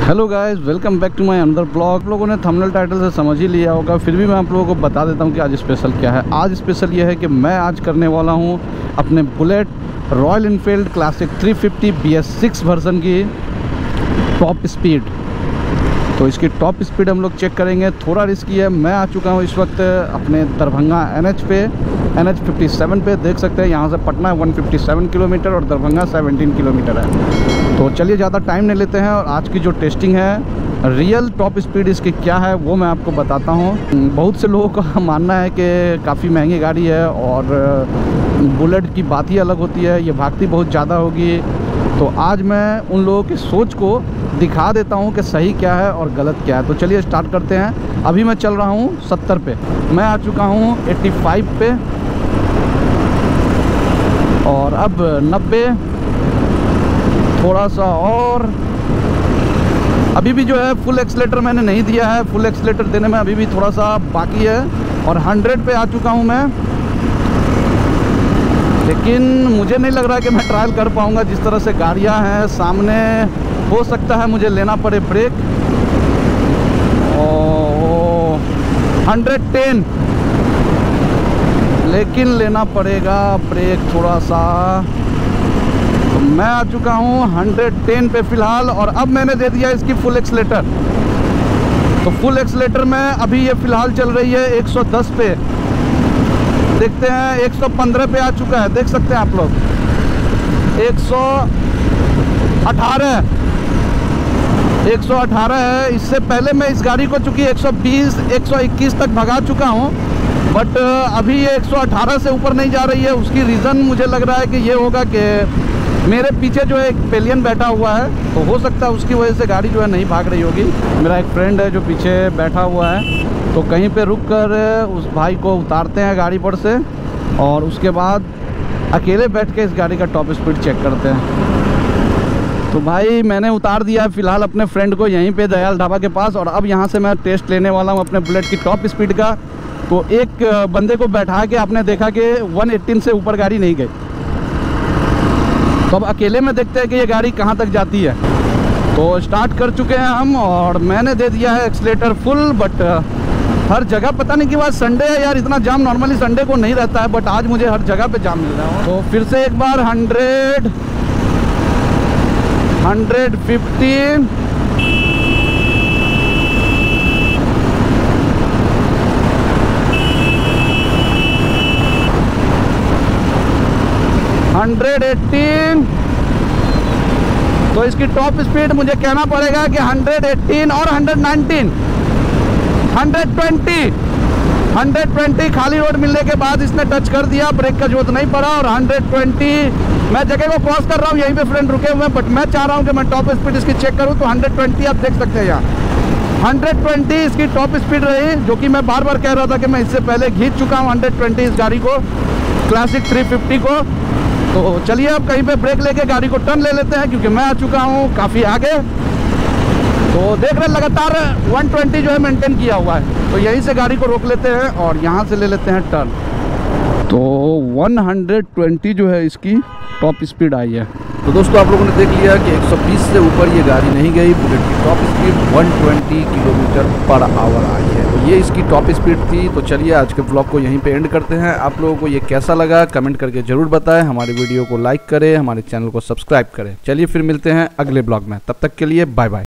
Hello guys, welcome back to my another blog. आप लोगों ने थंबनेल टाइटल से समझ ही लिया होगा, फिर भी मैं आप लोगों को बता देता हूँ कि आज स्पेशल क्या है। आज स्पेशल ये है कि मैं आज करने वाला हूँ अपने bullet Royal Enfield classic 350 BS6 version की टॉप स्पीड। तो इसकी टॉप स्पीड हम लोग चेक करेंगे। थोड़ा रिस्की है। मैं आ चुका हूँ इस वक्त अपने दरभंगा NH पे, NH 57 पे। देख सकते हैं यहाँ से पटना 157 किलोमीटर और दरभंगा 17 किलोमीटर है। तो चलिए ज़्यादा टाइम नहीं लेते हैं और आज की जो टेस्टिंग है, रियल टॉप स्पीड इसकी क्या है वो मैं आपको बताता हूँ। बहुत से लोगों का मानना है कि काफ़ी महंगी गाड़ी है और बुलेट की बात ही अलग होती है, ये भागती बहुत ज़्यादा होगी। तो आज मैं उन लोगों की सोच को दिखा देता हूँ कि सही क्या है और गलत क्या है। तो चलिए स्टार्ट करते हैं। अभी मैं चल रहा हूँ 70 पे, मैं आ चुका हूँ 85 पे और अब 90, थोड़ा सा और। अभी भी जो है फुल एक्सीलेटर मैंने नहीं दिया है, फुल एक्सीलेटर देने में अभी भी थोड़ा सा बाकी है और 100 पे आ चुका हूँ मैं। लेकिन मुझे नहीं लग रहा कि मैं ट्रायल कर पाऊँगा। जिस तरह से गाड़ियाँ हैं सामने, हो सकता है मुझे लेना पड़े ब्रेक। और 110, लेकिन लेना पड़ेगा ब्रेक थोड़ा सा। तो मैं आ चुका हूँ 110 पे फ़िलहाल और अब मैंने दे दिया इसकी फुल एक्सीलेटर। तो फुल एक्सीलेटर में अभी ये फ़िलहाल चल रही है 110 पे। देखते हैं 115 पे आ चुका है, देख सकते हैं आप लोग। 118 है। इससे पहले मैं इस गाड़ी को चूँकि 120 121 तक भगा चुका हूँ, बट अभी ये 118 से ऊपर नहीं जा रही है। उसकी रीज़न मुझे लग रहा है कि ये होगा कि मेरे पीछे जो है एक पेलियन बैठा हुआ है, तो हो सकता है उसकी वजह से गाड़ी जो है नहीं भाग रही होगी। मेरा एक फ्रेंड है जो पीछे बैठा हुआ है, तो कहीं पे रुक कर उस भाई को उतारते हैं गाड़ी पर से और उसके बाद अकेले बैठ के इस गाड़ी का टॉप स्पीड चेक करते हैं। तो भाई मैंने उतार दिया है फ़िलहाल अपने फ्रेंड को यहीं पे दयाल ढाबा के पास, और अब यहाँ से मैं टेस्ट लेने वाला हूँ अपने बुलेट की टॉप स्पीड का। तो एक बंदे को बैठा के आपने देखा कि 118 से ऊपर गाड़ी नहीं गई। तो अब अकेले में देखते हैं कि ये गाड़ी कहाँ तक जाती है। तो स्टार्ट कर चुके हैं हम और मैंने दे दिया है एक्सीलेटर फुल। बट हर जगह पता नहीं कि आज संडे है यार, इतना जाम नॉर्मली संडे को नहीं रहता है, बट आज मुझे हर जगह पे जाम मिल रहा है। तो फिर से एक बार 100, 115, 118। तो इसकी टॉप स्पीड मुझे कहना पड़ेगा कि 118 और 119, 120 खाली रोड मिलने के बाद इसने टच कर दिया, ब्रेक का जरूरत नहीं पड़ा। और 120 मैं जगह को क्रॉस कर रहा हूँ, यहीं पे फ्रेंड रुके हुए हैं, बट मैं चाह रहा हूँ कि मैं टॉप स्पीड इसकी चेक करूँ। तो 120 आप देख सकते हैं यहाँ 120 इसकी टॉप स्पीड रही, जो कि मैं बार बार कह रहा था कि मैं इससे पहले खींच चुका हूँ 120 इस गाड़ी को, क्लासिक 350 को। तो चलिए अब कहीं पे ब्रेक लेके गाड़ी को टर्न ले लेते हैं, क्योंकि मैं आ चुका हूँ काफ़ी आगे। तो देख रहे हैं लगातार 120 जो है मेंटेन किया हुआ है। तो यहीं से गाड़ी को रोक लेते हैं और यहाँ से ले लेते हैं टर्न। तो 120 जो है इसकी टॉप स्पीड आई है। तो दोस्तों आप लोगों ने देख लिया कि 120 से ऊपर ये गाड़ी नहीं गई। बुलेट की top speed 120 kilometre per hour आई है। तो ये इसकी टॉप स्पीड थी। तो चलिए आज के ब्लॉग को यहीं पे एंड करते हैं। आप लोगों को ये कैसा लगा कमेंट करके ज़रूर बताएं। हमारे वीडियो को लाइक करें, हमारे चैनल को सब्सक्राइब करें। चलिए फिर मिलते हैं अगले ब्लॉग में, तब तक के लिए बाय बाय।